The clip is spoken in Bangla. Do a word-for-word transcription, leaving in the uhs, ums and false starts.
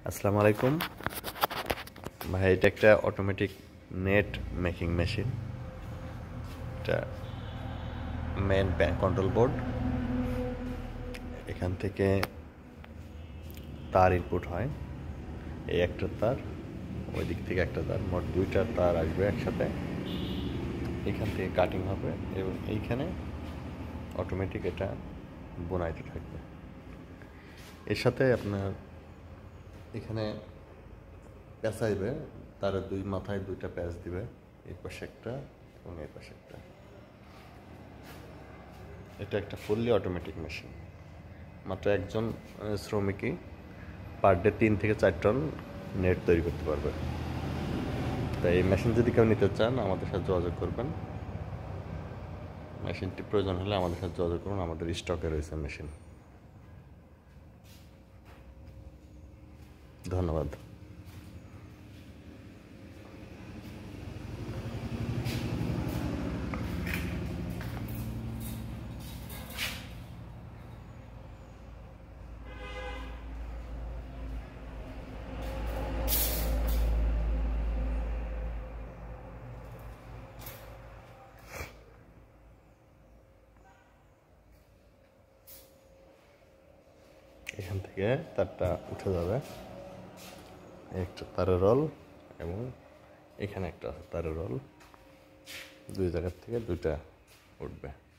আসসালামু আলাইকুম ভাই, এটা একটা অটোমেটিক নেট মেকিং মেশিন। এটা মেন কন্ট্রোল বোর্ড, এখান থেকে তার ইনপুট হয়। এই একটা তার, ওই দিক থেকে একটা তার, মোট দুইটা তার আসবে একসাথে। এখান থেকে কাটিং হবে এবং এইখানে অটোমেটিক এটা বোনাইতে থাকবে। এর সাথে আপনার এখানে প্যাঁচাইবে, তার দুই মাথায় দুইটা প্যাঁচ দিবে, এই পাশে একটা এবং এই পাশে একটা। এটা একটা ফুললি অটোমেটিক মেশিন। মাত্র একজন শ্রমিকই পার ডে তিন থেকে চার টন নেট তৈরি করতে পারবে। তাই এই মেশিন যদি কেউ নিতে চান আমাদের সাথে যোগাযোগ করবেন। মেশিনটি প্রয়োজন হলে আমাদের সাথে যোগাযোগ করুন, আমাদের স্টকে রয়েছে মেশিন। ধন্যবাদ। এখান থেকে তারটা উঠে যাবে, একটা তারের রোল এবং এখানে একটা তারের রোল, দুই জায়গার থেকে দুইটা উঠবে।